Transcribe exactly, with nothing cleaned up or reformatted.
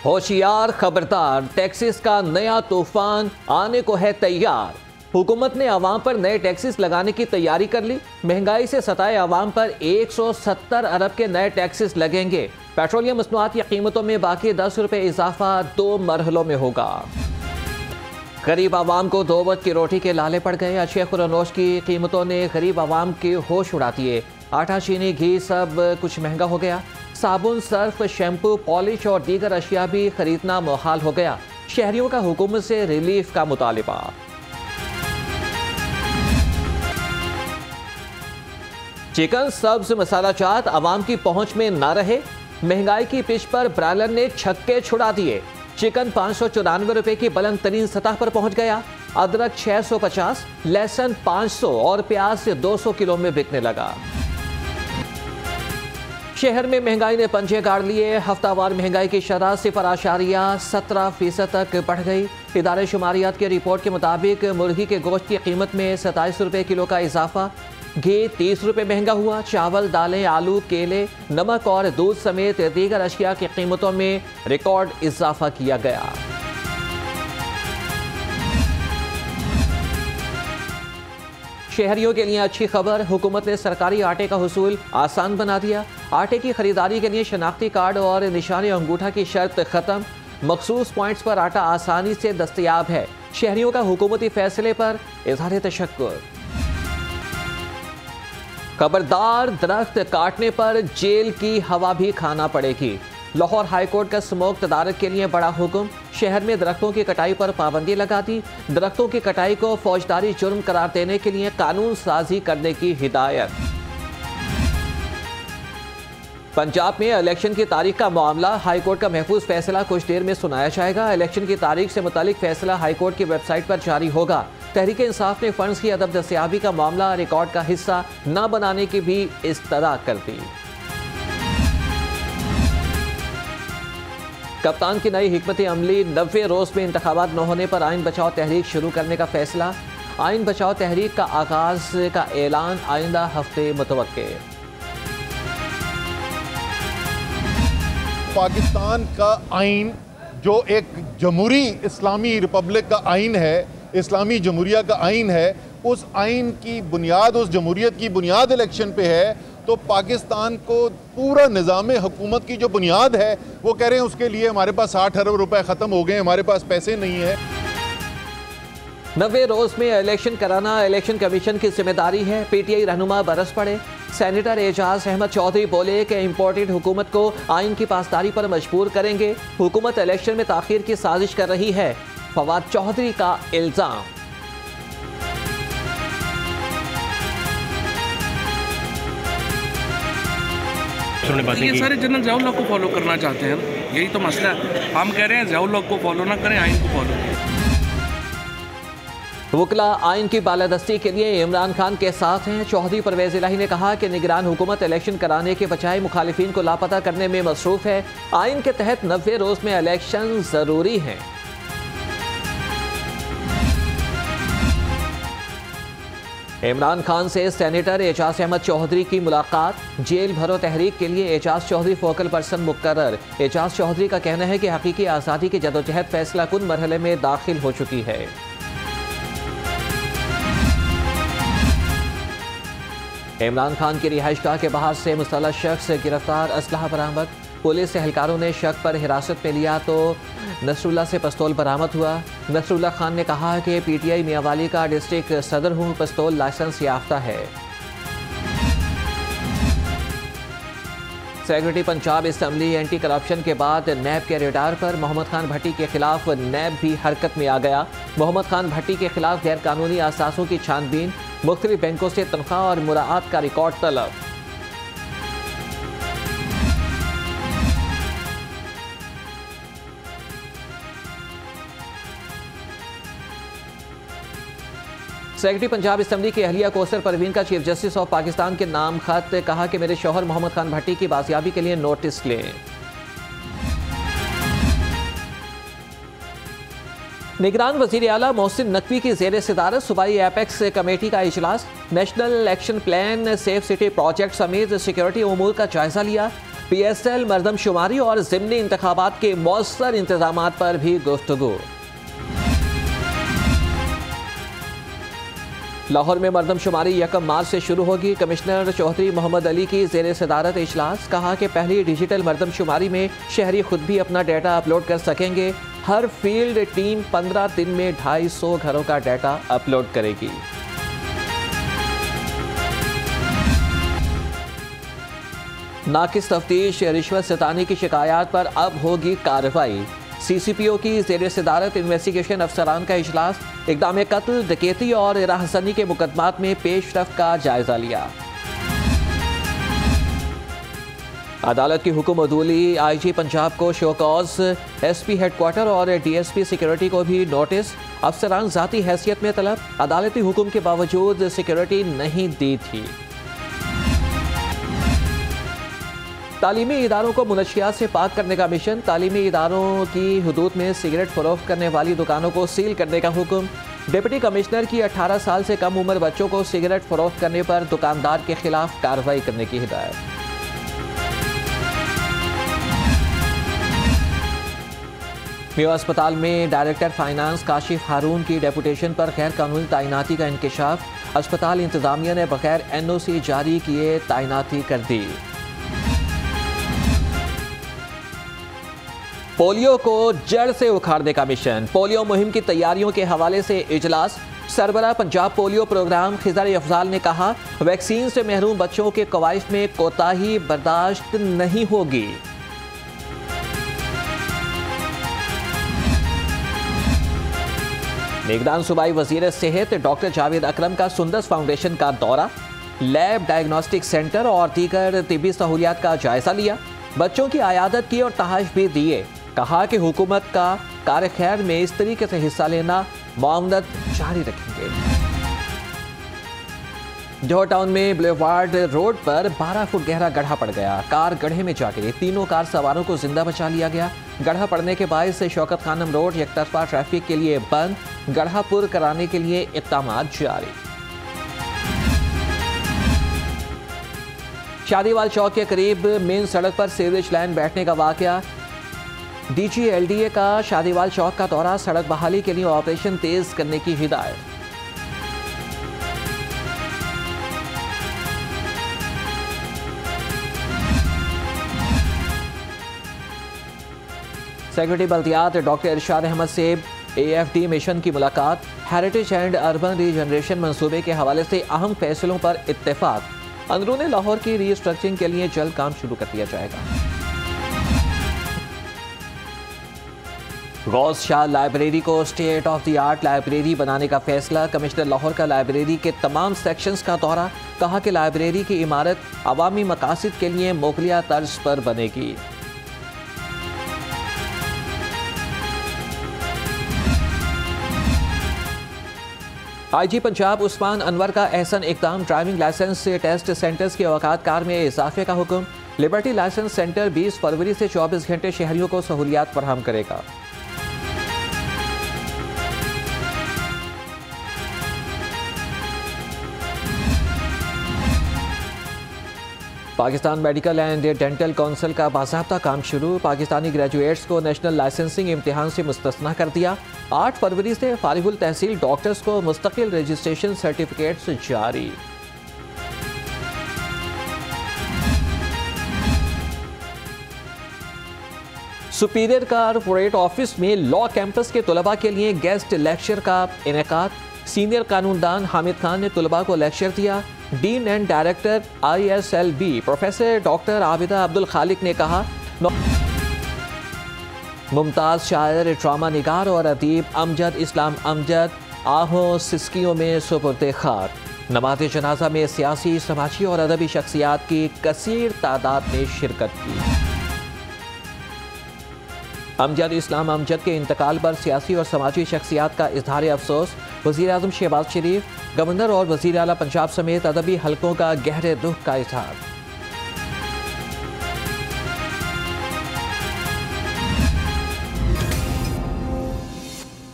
होशियार, खबरदार, टैक्सेस का नया तूफान आने को है तैयार। हुकूमत ने आवाम पर नए टैक्सेस लगाने की तैयारी कर ली। महंगाई से सताए आवाम पर एक सौ सत्तर अरब के नए टैक्सेस लगेंगे। पेट्रोलियम मसनूआत की कीमतों में बाकी दस रुपए इजाफा दो मरहलों में होगा। गरीब आवाम को दो वक्त की रोटी के लाले पड़ गए। अशे खुरनोश की कीमतों ने गरीब आवाम के होश उड़ा दिए। आटा, चीनी, घी सब कुछ महंगा हो गया। साबुन, सर्फ, शैम्पू, पॉलिश और दीगर अशिया भी खरीदना मुहाल हो गया। शहरियों का हुकूमत से रिलीफ का मुतालिबा। चिकन, सब्ज, मसाला चाट आवाम की पहुंच में ना रहे। महंगाई की पिच पर ब्रायलर ने छक्के छुड़ा दिए। चिकन पाँच सौ चौरानवे रुपए की बुलंद तरीन सतह पर पहुंच गया। अदरक छह सौ पचास, लहसुन पाँच सौ और प्याज से दो सौ किलो में बिकने लगा। शहर में महंगाई ने पंजे गाड़ लिए। हफ्तावार महंगाई की शरह सिफर आशारिया सत्रह फीसद तक बढ़ गई। इदारे शुमारियात की रिपोर्ट के मुताबिक मुर्गी के गोश्त की कीमत में सताईस रुपए किलो का इजाफा। घी तीस रुपए महंगा हुआ। चावल, दालें, आलू, केले, नमक और दूध समेत दीगर अशिया की कीमतों में रिकॉर्ड इजाफा किया गया। शहरियों के लिए अच्छी खबर, हुकूमत ने सरकारी आटे का हुसूल आसान बना दिया। आटे की खरीदारी के लिए शनाख्ती कार्ड और निशानी अंगूठा की शर्त खत्म। मखसूस पॉइंट्स पर आटा आसानी से दस्तयाब है। शहरियों का हुकूमती फैसले पर इज़हार तशक्कुर। खबरदार, दरख्त काटने पर जेल की हवा भी खाना पड़ेगी। लाहौर हाईकोर्ट का स्मोक तदारक के लिए बड़ा हुक्म। शहर में दरख्तों की कटाई पर पाबंदी लगा दी। दरख्तों की कटाई को फौजदारी जुर्म करार देने के लिए कानून साजी करने की हिदायत। पंजाब में इलेक्शन की तारीख का मामला, हाईकोर्ट का महफूज फैसला कुछ देर में सुनाया जाएगा। इलेक्शन की तारीख से मुतालिक फैसला हाईकोर्ट की वेबसाइट पर जारी होगा। तहरीक इंसाफ ने फंड्स की अदब दस्तयाबी का मामला रिकॉर्ड का हिस्सा न बनाने की भी इस्तदा कर दी। कप्तान की नई हिकमत अमली, नब्बे रोज में इंतखाबात न होने पर आइन बचाओ तहरीक शुरू करने का फैसला। आइन बचाओ तहरीक का आगाज का ऐलान आइंदा हफ्ते मुतवक्के। पाकिस्तान का आइन जो एक जमहूरी इस्लामी रिपब्लिक का आइन है, इस्लामी जमहूरिया का आइन है, उस आइन की बुनियाद, उस जमहूरियत की बुनियाद इलेक्शन पे है। तो पाकिस्तान को पूरा निज़ाम हुकूमत की जो बुनियाद है वो कह रहे हैं उसके लिए हमारे पास साठ अरब रुपए ख़त्म हो गए, हमारे पास पैसे नहीं है। नब्बे रोज में इलेक्शन कराना इलेक्शन कमीशन की जिम्मेदारी है। पीटीआई रहनुमा बरस पड़े। सेनेटर एजाज अहमद चौधरी बोले कि इम्पोर्टेड हुकूमत को आइन की पासदारी पर मजबूर करेंगे। हुकूमत इलेक्शन में ताखीर की साजिश कर रही है, फवाद चौधरी का इल्जाम। ये सारे जनरल ज़ियाउल हक को फॉलो करना चाहते हैं, यही तो मसला है। हम कह रहे हैं ज़ियाउल हक को फॉलो ना करें, आइन को फॉलो करें। वकला आइन की बालादस्ती के लिए इमरान खान के साथ हैं। चौधरी परवेज इलाही ने कहा कि निगरान हुकूमत इलेक्शन कराने के बजाय मुखालिफिन को लापता करने में मसरूफ है। आइन के तहत नब्बे रोज में इलेक्शन जरूरी है। इमरान खान से सेनेटर एजाज अहमद चौधरी की मुलाकात। जेल भरो तहरीक के लिए एजाज चौधरी फोकल पर्सन मुकर्रर। एजाज चौधरी का कहना है कि हकीकी आज़ादी की जदोजहद फैसला कुन मरहले में दाखिल हो चुकी है। इमरान खान की रिहाइशगाह के बाहर से मुस्तलह शख्स गिरफ्तार, असलहा बरामद। पुलिस एहलकारों ने शक पर हिरासत में लिया तो नसरुल्लाह से पिस्तौल बरामद हुआ। नसरुल्लाह खान ने कहा कि पीटीआई मियांवाली का डिस्ट्रिक्ट सदर हूँ, पिस्तौल लाइसेंस याफ्ता है। Secretary Punjab assembly anti corruption के बाद नैब के रेडार पर। मोहम्मद खान भट्टी के खिलाफ नैब भी हरकत में आ गया। मोहम्मद खान भट्टी के खिलाफ गैर कानूनी असासों की छानबीन। मुख्तलिफ बैंकों से तनख्वाह और मुराआत का रिकॉर्ड तलब। सेक्रेटरी पंजाब असम्बली की अहलिया कौसर परवीन का चीफ जस्टिस ऑफ पाकिस्तान के नाम खत। कहा कि मेरे शौहर मोहम्मद खान भट्टी की बाजियाबी के लिए नोटिस लें। निगरान वजीर आला मोहसिन नकवी की जेर सदारत सूबाई एपेक्स कमेटी का इजलास। National action plan, safe city project समेत सिक्योरिटी उमूर का जायजा लिया। पी एस एल मरदमशुमारी और ज़िमनी इंतखाबात के मौसर इंतजाम पर भी गुफ्तगू। लाहौर में मरदमशुमारी यकम मार्च से शुरू होगी। कमिश्नर चौधरी मोहम्मद अली की ज़ेर सदारत इजलास। कहा कि पहली डिजिटल मरदमशुमारी में शहरी खुद भी अपना डाटा अपलोड कर सकेंगे। हर फील्ड टीम पंद्रह दिन में ढाई सौ घरों का डाटा अपलोड करेगी। नाकिस तफ्तीश रिश्वत सतानी की शिकायत पर अब होगी कार्रवाई। सी सी पी ओ की ज़ेर सदारत इन्वेस्टिगेशन अफसरान का इजलास। इक़दाम कत्ल, डकैती और राहज़नी के मुकदमात में पेशरफ्त का जायजा लिया। अदालत की हुक्म अदूली। आई जी पंजाब को शोकॉज, एस पी हेडक्वार्टर और डी एस पी सिक्योरिटी को भी नोटिस। अफसरान ज़ाती हैसियत में तलब। अदालती हुक्म के बावजूद सिक्योरिटी नहीं दी थी। तालीमी इदारों को मुनशियात से पाक करने का मिशन। तालीमी इदारों की हुदूद में सिगरेट फरोख्त करने वाली दुकानों को सील करने का हुक्म। डिप्टी कमिश्नर की अठारह साल से कम उम्र बच्चों को सिगरेट फरोख्त करने पर दुकानदार के खिलाफ कार्रवाई करने की हिदायत। मेयो अस्पताल में डायरेक्टर फाइनेंस काशिफ हारून की डेपुटेशन पर गैर कानूनी तैनाती का इंकशाफ। अस्पताल इंतजामिया ने बगैर एन ओ सी जारी किए तैनाती कर दी। पोलियो को जड़ से उखाड़ने का मिशन। पोलियो मुहिम की तैयारियों के हवाले से इजलास। सरबराह पंजाब पोलियो प्रोग्राम खिज़र अफजाल ने कहा, वैक्सीन से महरूम बच्चों के कवायद में कोताही बर्दाश्त नहीं होगी। निगरान सूबाई वजीर सेहत डॉक्टर जावेद अकरम का सुंदस फाउंडेशन का दौरा। लैब, डायग्नोस्टिक सेंटर और दीगर तिबी सहूलियात का जायजा लिया। बच्चों की आयादत की और तहाइफ भी दिए। कहा कि हुकूमत का कार खैर में इस तरीके से हिस्सा लेना मामलत जारी रखेंगे। जौहर टाउन में बुलेवार्ड रोड पर बारह फुट गहरा गड्ढा पड़ गया। कार गड्ढे में जा गिरी। तीनों कार सवारों को जिंदा बचा लिया गया। गड्ढा पड़ने के बायस से शौकत खानम रोड एकतरफा ट्रैफिक के लिए बंद। गड्ढा पुर कराने के लिए इक़दाम जारी। शादीवाल चौक के करीब मेन सड़क पर सीवरेज लाइन बैठने का वाकया। D G L D A का शादीवाल चौक का दौरा। सड़क बहाली के लिए ऑपरेशन तेज करने की हिदायत। सेक्रेटरी बल्दियात डॉक्टर इरशाद अहमद से ए एफ डी मिशन की मुलाकात। हेरिटेज एंड अर्बन रीजनरेशन मंसूबे के हवाले से अहम फैसलों पर इत्तेफाक। अंदरूनी लाहौर की रीस्ट्रक्चरिंग के लिए जल्द काम शुरू कर दिया जाएगा। गौस शाह लाइब्रेरी को state of the art library बनाने का फैसला। कमिश्नर लाहौर का लाइब्रेरी के तमाम सेक्शंस का दौरा। कहा कि लाइब्रेरी की इमारत अवामी मकासद के लिए मोगलिया तर्ज पर बनेगी। आई जी पंजाब उस्मान अनवर का एहसन इक़दाम। ड्राइविंग लाइसेंस से टेस्ट सेंटर्स के औकात कार में इजाफे का हुक्म। लिबर्टी लाइसेंस सेंटर बीस फरवरी से चौबीस घंटे शहरियों को सहूलियात फराहम करेगा। Pakistan medical and dental council का बाज़ाब्ता काम शुरू। पाकिस्तानी ग्रेजुएट्स को नेशनल लाइसेंसिंग इम्तिहान से मुस्तस्ना कर दिया। आठ फरवरी से फारिगुल तहसील डॉक्टर्स को मुस्तकिल रजिस्ट्रेशन सर्टिफिकेट्स जारी। सुपीरियर कॉर्पोरेट ऑफिस में लॉ कैंपस के तलबा के लिए गेस्ट लेक्चर का इनेकाद। सीनियर कानूनदान हामिद खान ने तलबा को लेक्चर दिया। Dean and director I S L B professor doctor Abida Abdul Khaliq ने कहा, मुमताज शायर, ड्रामा निगार और अदीब अमजद इस्लाम अमजद आहों सिस्कियों में सुपुर्द खाक। नमाज जनाजा में सियासी, समाजी और अदबी शख्सियात की कसीर तादाद ने शिरकत की। अमजद इस्लाम अमजद के इंतकाल पर सियासी और समाजी शख्सियात का इजहार अफसोस। वज़ीर आज़म शहबाज शरीफ, गवर्नर और वज़ीर आला पंजाब समेत अदबी हलकों का गहरे दुख का इजहार।